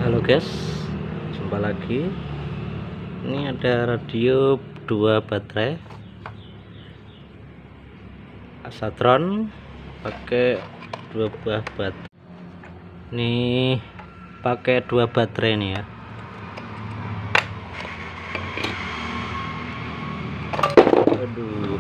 Halo guys, jumpa lagi. Ini ada radio 2 baterai Asatron, pakai 2 buah baterai. Ini pakai 2 baterai nih ya. Aduh.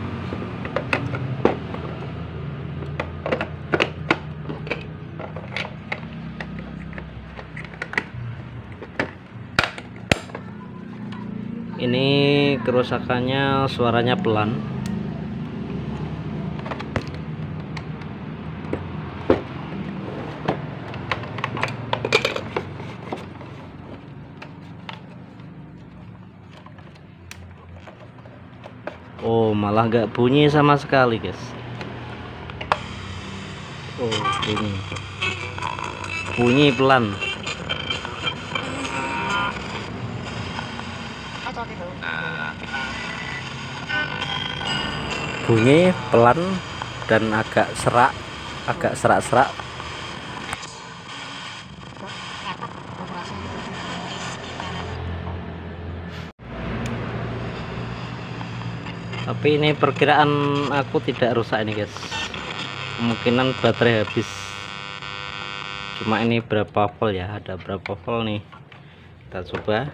Ini kerusakannya, suaranya pelan. Oh, malah nggak bunyi sama sekali guys. Oh, bunyi pelan. Bunyi pelan dan agak serak-serak. Tapi ini perkiraan aku tidak rusak ini guys, kemungkinan baterai habis. Cuma ini berapa volt ya, ada berapa volt nih, kita coba.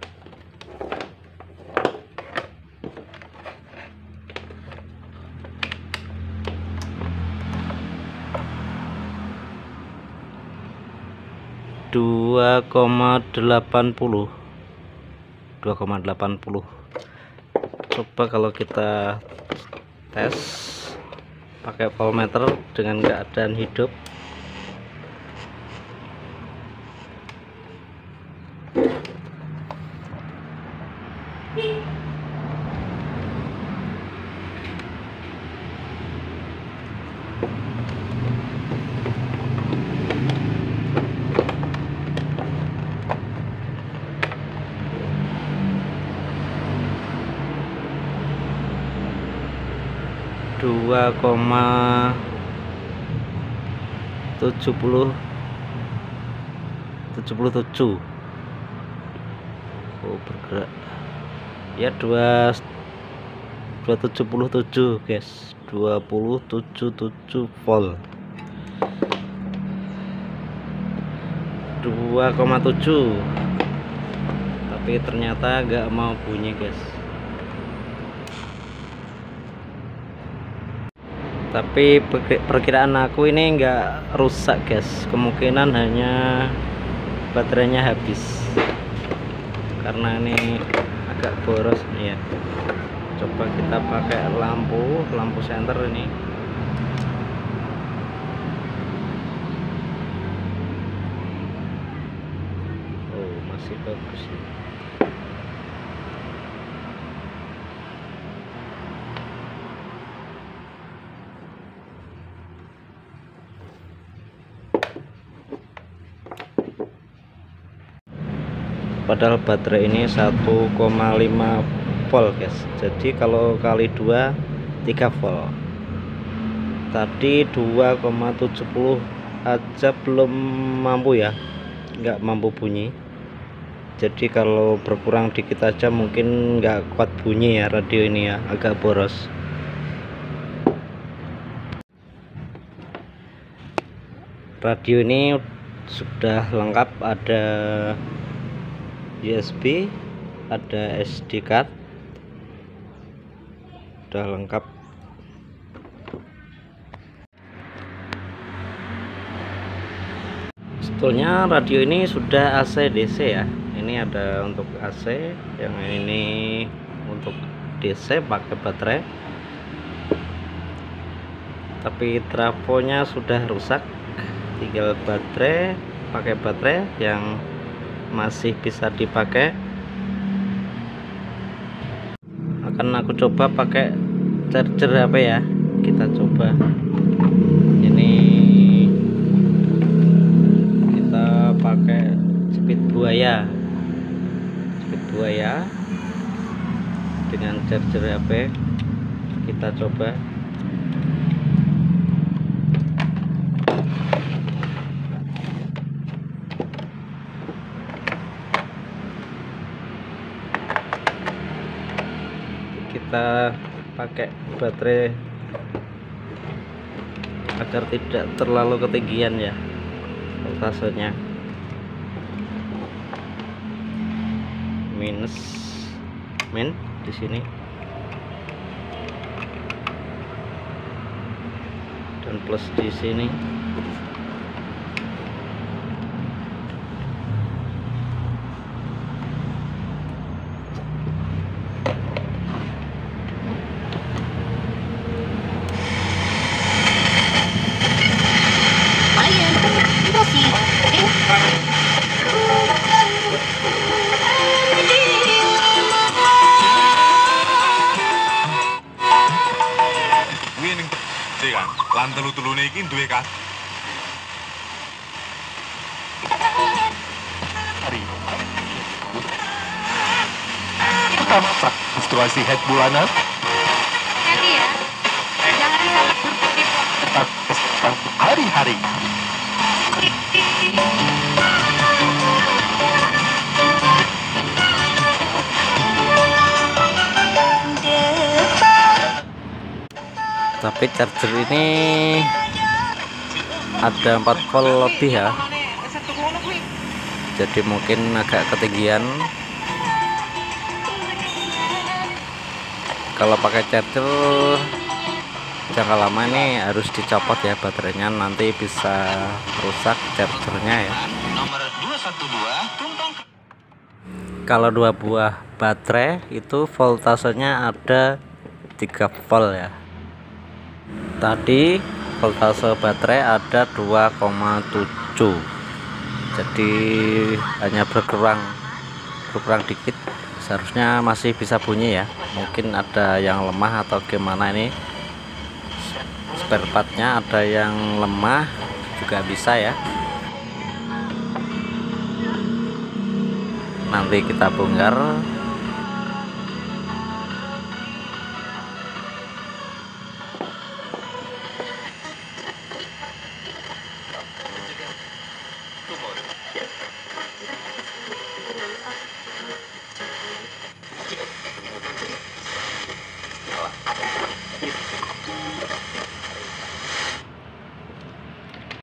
Dua koma delapan puluh. Coba kalau kita tes pakai voltmeter dengan keadaan hidup. Dua koma tujuh puluh tujuh. Oh, bergerak ya. 277 guys, 277 volt, 2,7. tapi ternyata nggak mau bunyi guys. Tapi perkiraan aku ini enggak rusak guys, kemungkinan hanya baterainya habis karena ini agak boros nih ya. Coba kita pakai lampu senter ini. Oh, masih bagus nih. Padahal baterai ini 1,5 volt guys, jadi kalau kali 2 3 volt. Tadi 2,70 aja belum mampu ya, nggak mampu bunyi. Jadi kalau berkurang dikit aja mungkin nggak kuat bunyi ya radio ini ya, agak boros. Radio ini sudah lengkap, ada USB, ada SD card, udah lengkap. Sebetulnya radio ini sudah AC DC ya. Ini ada untuk AC, yang ini untuk DC pakai baterai. Tapi trafonya sudah rusak, tinggal baterai, pakai baterai yang masih bisa dipakai. Akan aku coba pakai charger HP ya, kita coba. Ini kita pakai speed buaya dengan charger HP, kita coba. kita pakai baterai agar tidak terlalu ketinggian ya voltasenya. Min di sini dan plus di sini. Lan telu-telune iki duwe kas. Hari. Pertama, menstruasi head bulanan. Hati ya. Jangan sampai bertipu. Hari-hari. Tapi charger ini ada 4 volt lebih ya, jadi mungkin agak ketinggian. Kalau pakai charger jangka lama ini harus dicopot ya baterainya, nanti bisa rusak chargernya ya. Kalau 2 buah baterai itu voltasenya ada 3 volt ya. Tadi voltase baterai ada 2,7, jadi hanya berkurang dikit. Seharusnya masih bisa bunyi ya, mungkin ada yang lemah atau gimana. Ini spare partnya ada yang lemah juga bisa ya, nanti kita bongkar.